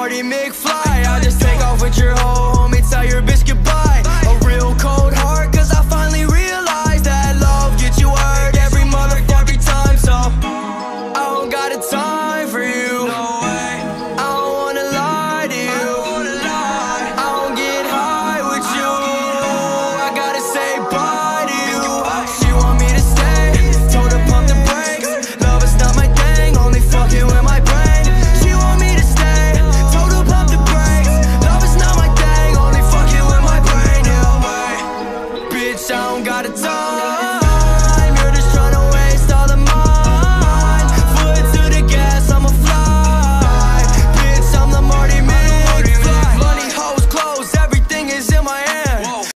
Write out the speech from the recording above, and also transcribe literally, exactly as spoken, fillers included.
Marty McFly. I just take off with your whole homie, tell your bitch goodbye. A real cold heart, cause I finally realized that love gets you hurt every motherfucking time. So I don't got a time for you. I don't wanna lie to you. I don't get high with you. I gotta say bye to you. She want me to stay, told her pump the brakes. Love is not my thing, only fucking with my brain. She want me to stay, told her pump the brakes. Love is not my thing, only fucking with my brain. Yeah, bitch, I don't got a time.